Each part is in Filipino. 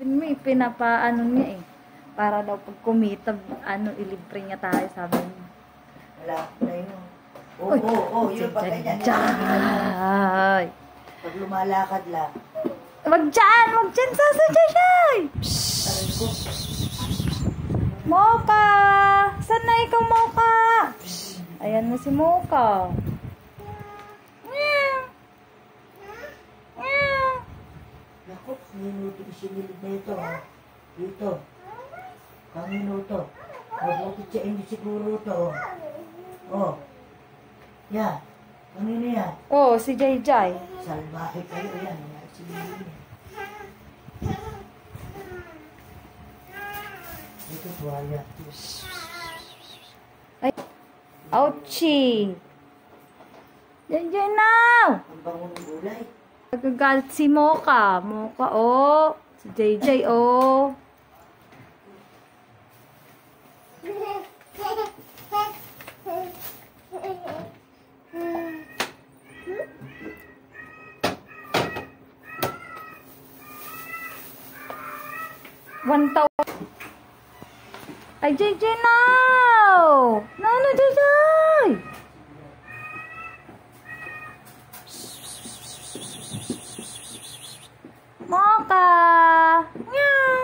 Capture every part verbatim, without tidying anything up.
May pinapaano niya eh. Para daw pag kumita, ano, ilibre niya tayo, sabi niya. Wala, wala yun. Oo, oo, oo, yun pa ganyan. Jay! Pag lumalakad lang. Wag dyan! Wag dyan! Sasa, Jay! Jay! Mocha! Saan na ikaw, Mocha? Ayan na si Mocha. Naku, minuto isinilid na ito, ha? Dito. Kang minuto. Mabuti siya, hindi siguro ito, oh. Oh. Yan. Kanino yan? Oh, si Jay Jay. Salbahe kayo, yan. Sinilid niya. Ito, tuwalya. Ay. Ouchie! Jay Jay now! Ang bango ng gulay. Nagagalit si Mocha. Mocha, oh. Si Jay Jay, oh. One thousand. Ay, Jay Jay now! No, no, Jay Jay! Mocha! Meow!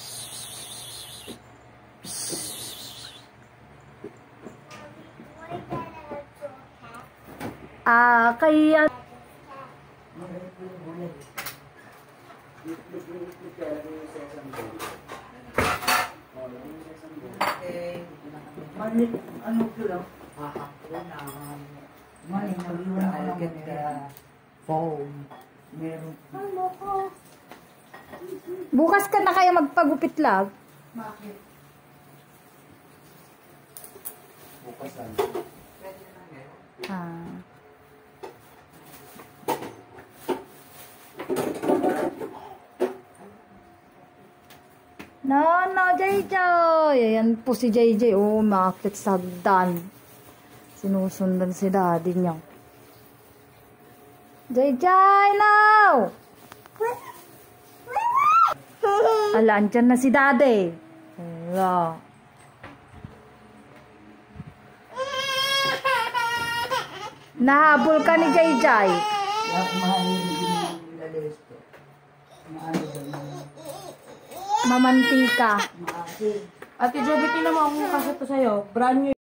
Ah, kaya... Mali, ano ko lang? Hahapunan. Mali, naliwan ko lang nila. Phone. Meron. Ay, Mocha. Bukas ka na kaya magpagupit lang? Bakit? Bukas lang. Ah. No, no, Jay Jay. Ayan po si Jay Jay. Oh, makakit sa hagdan. Sinusundan si daddy niya. Jay Jay, no! Ala, andyan na si daddy. Ala. Nahabol ka ni Jay Jay. Mahal yung lalesto. Maano ba yun? Mamantika. Maasin. Ate Joby, tinan mo ako kasi to sa'yo. Brand new.